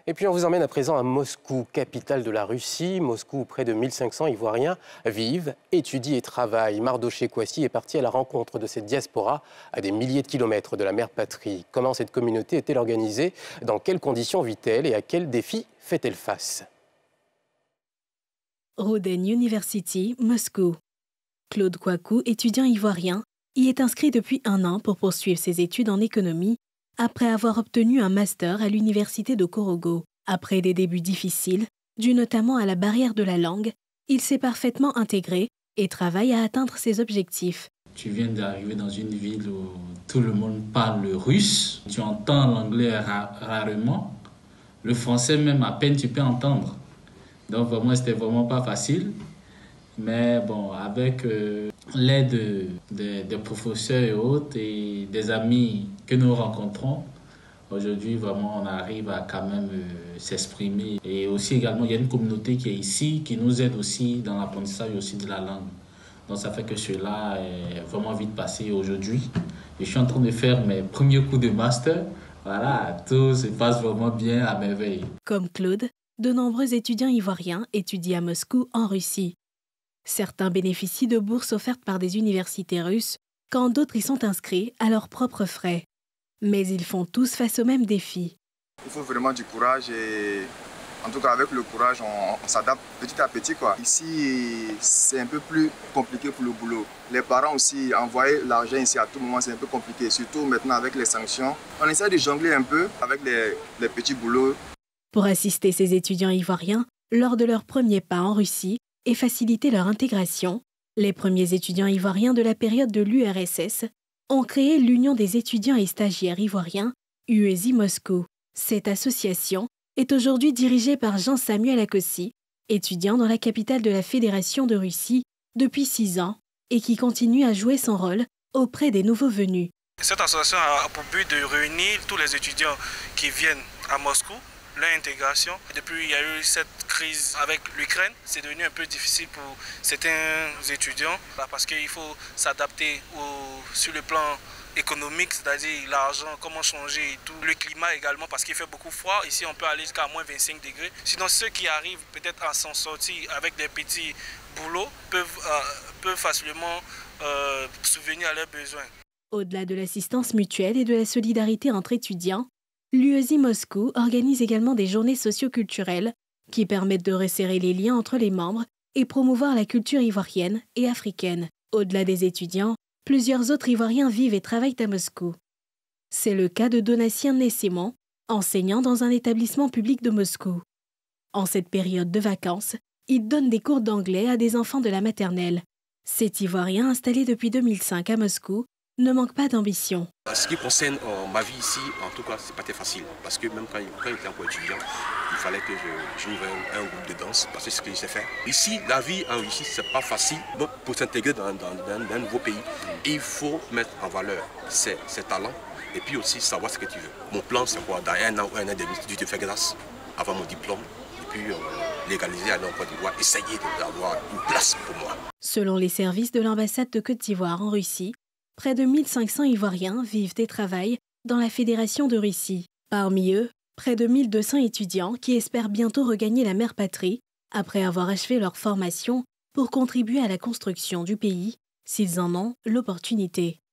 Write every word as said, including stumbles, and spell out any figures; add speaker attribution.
Speaker 1: Et puis on vous emmène à présent à Moscou, capitale de la Russie. Moscou, où près de mille cinq cents Ivoiriens vivent, étudient et travaillent. Mardoché Kouassi est parti à la rencontre de cette diaspora à des milliers de kilomètres de la mère patrie. Comment cette communauté est-elle organisée? Dans quelles conditions vit-elle et à quels défis fait-elle face?
Speaker 2: Roden University, Moscou. Claude Kouakou, étudiant ivoirien, y est inscrit depuis un an pour poursuivre ses études en économie après avoir obtenu un master à l'université de Korogo. Après des débuts difficiles, dus notamment à la barrière de la langue, il s'est parfaitement intégré et travaille à atteindre ses objectifs.
Speaker 3: Tu viens d'arriver dans une ville où tout le monde parle le russe. Tu entends l'anglais ra rarement. Le français même à peine tu peux entendre. Donc vraiment, c'était vraiment pas facile. Mais bon, avec euh, l'aide des de professeurs et autres et des amis que nous rencontrons, aujourd'hui, vraiment, on arrive à quand même euh, s'exprimer. Et aussi également, il y a une communauté qui est ici, qui nous aide aussi dans l'apprentissage aussi de la langue. Donc ça fait que cela est vraiment vite passé aujourd'hui. Je suis en train de faire mes premiers coups de master. Voilà, tout se passe vraiment bien à merveille.
Speaker 2: Comme Claude, de nombreux étudiants ivoiriens étudient à Moscou, en Russie. Certains bénéficient de bourses offertes par des universités russes, quand d'autres y sont inscrits à leurs propres frais. Mais ils font tous face au même défi.
Speaker 4: Il faut vraiment du courage et en tout cas avec le courage, on, on s'adapte petit à petit, quoi. Ici, c'est un peu plus compliqué pour le boulot. Les parents aussi, envoyer l'argent ici à tout moment, c'est un peu compliqué, surtout maintenant avec les sanctions. On essaie de jongler un peu avec les, les petits boulots.
Speaker 2: Pour assister ces étudiants ivoiriens lors de leur premier pas en Russie et faciliter leur intégration, les premiers étudiants ivoiriens de la période de l'U R S S ont créé l'Union des étudiants et stagiaires ivoiriens, U E S I Moscou. Cette association est aujourd'hui dirigée par Jean-Samuel Akossi, étudiant dans la capitale de la Fédération de Russie depuis six ans et qui continue à jouer son rôle auprès des nouveaux venus.
Speaker 5: Cette association a pour but de réunir tous les étudiants qui viennent à Moscou, leur intégration. Depuis, il y a eu cette crise avec l'Ukraine. C'est devenu un peu difficile pour certains étudiants parce qu'il faut s'adapter sur le plan économique, c'est-à-dire l'argent, comment changer et tout. Le climat également, parce qu'il fait beaucoup froid. Ici, on peut aller jusqu'à moins vingt-cinq degrés. Sinon, ceux qui arrivent peut-être à s'en sortir avec des petits boulots peuvent, euh, peuvent facilement euh, subvenir à leurs besoins.
Speaker 2: Au-delà de l'assistance mutuelle et de la solidarité entre étudiants, l'U E S I Moscou organise également des journées socio-culturelles qui permettent de resserrer les liens entre les membres et promouvoir la culture ivoirienne et africaine. Au-delà des étudiants, plusieurs autres Ivoiriens vivent et travaillent à Moscou. C'est le cas de Donatien Nessémon, enseignant dans un établissement public de Moscou. En cette période de vacances, il donne des cours d'anglais à des enfants de la maternelle. Cet Ivoirien, installé depuis deux mille cinq à Moscou, ne manque pas d'ambition.
Speaker 6: En ce qui concerne euh, ma vie ici, en tout cas, c'est pas très facile. Parce que même quand, quand j'étais encore étudiant, il fallait que je joue un, un groupe de danse, parce que c'est ce que je sais faire. Ici, la vie en Russie, c'est pas facile. Donc, pour s'intégrer dans, dans, dans, dans un nouveau pays, il faut mettre en valeur ses, ses talents et puis aussi savoir ce que tu veux. Mon plan, c'est quoi? Dans un an ou un an et demi, je te fais grâce avant mon diplôme. Et puis, euh, légaliser, aller en Côte d'Ivoire, essayer d'avoir une place pour moi.
Speaker 2: Selon les services de l'ambassade de Côte d'Ivoire en Russie, près de mille cinq cents Ivoiriens vivent et travaillent dans la Fédération de Russie. Parmi eux, près de mille deux cents étudiants qui espèrent bientôt regagner la mère patrie après avoir achevé leur formation pour contribuer à la construction du pays, s'ils en ont l'opportunité.